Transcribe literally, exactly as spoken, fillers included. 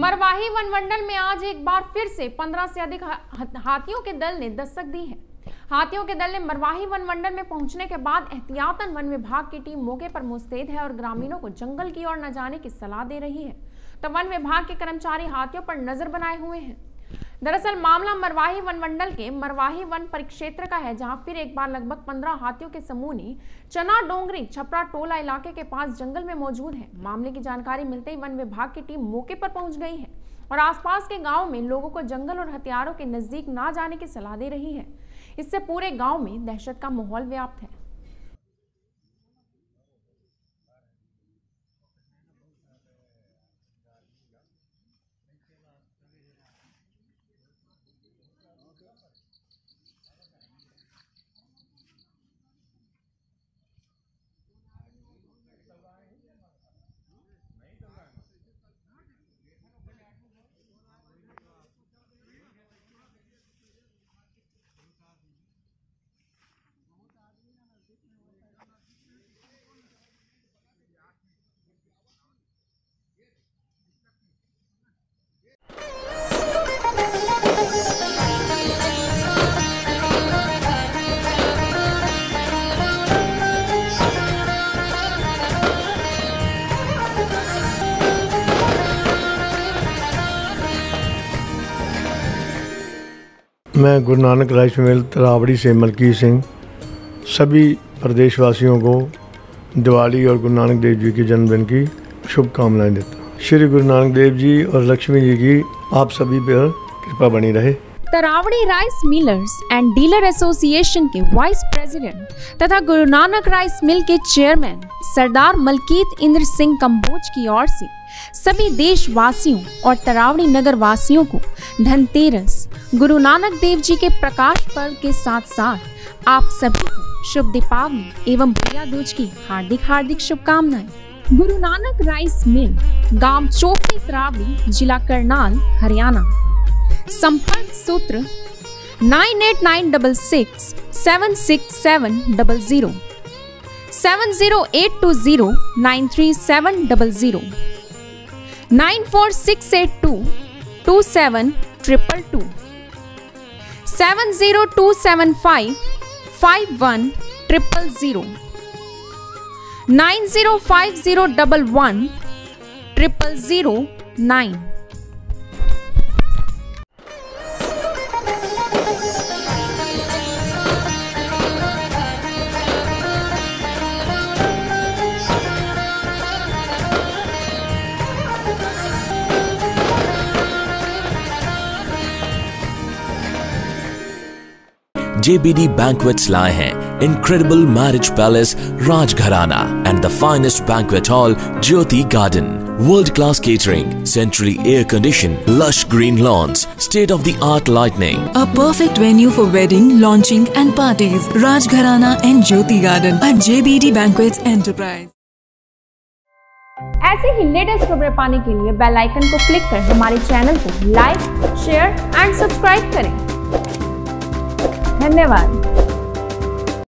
मरवाही वनमंडल में आज एक बार फिर से पंद्रह से अधिक हाथियों के दल ने दस्तक दी है। हाथियों के दल ने मरवाही वनमंडल में पहुंचने के बाद एहतियातन वन विभाग की टीम मौके पर मुस्तैद है और ग्रामीणों को जंगल की ओर न जाने की सलाह दे रही है। तो वन विभाग के कर्मचारी हाथियों पर नजर बनाए हुए हैं। दरअसल मामला मरवाही वनमंडल के मरवाही वन परिक्षेत्र का है, जहां फिर एक बार लगभग पंद्रह हाथियों के समूह ने चना डोंगरी छपरा टोला इलाके के पास जंगल में मौजूद है। मामले की जानकारी मिलते ही वन विभाग की टीम मौके पर पहुंच गई है और आसपास के गांव में लोगों को जंगल और हथियारों के नजदीक ना जाने की सलाह दे रही है। इससे पूरे गांव में दहशत का माहौल व्याप्त है। मैं गुरु नानक राइस मिल तरावड़ी से मलकीत सिंह सभी प्रदेशवासियों को दिवाली और गुरु नानक देव जी के जन्मदिन की शुभकामनाएं देता हूँ। श्री गुरु नानक देव जी और लक्ष्मी जी की आप सभी पर कृपा बनी रहे। Taraori rice millers and dealer association के वाइस प्रेसिडेंट तथा गुरु नानक राइस मिल के चेयरमैन सरदार मलकीत इंद्र सिंह कंबोज की ओर से सभी देशवासियों और तरावड़ी नगर वासियों को धनतेरस गुरु नानक देव जी के प्रकाश पर्व के साथ साथ आप सभी को शुभ दीपावली एवं भैया दूज की हार्दिक हार्दिक शुभकामनाएं। गुरु नानक राइस मिल, गांव चोपड़ी तरावड़ी, जिला करनाल, हरियाणा। संपर्क सूत्र nine eight nine double six seven six seven double zero seven zero eight two zero nine three seven double zero nine four six eight two two seven triple two seven zero two seven five five one triple zero nine zero five zero double one triple zero nine. J B D Banquets लाए हैं Incredible Marriage Palace Rajgharana and the finest banquet hall Jyoti Garden. World-class catering, centrally air-conditioned, lush green lawns, state-of-the-art lighting. A perfect venue for wedding, launching and parties. Rajgharana and Jyoti Garden at J B D Banquets Enterprise. ऐसे ही latest खबरें पाने के लिए bell icon को click कर हमारे channel को like, share and subscribe करें। धन्यवाद।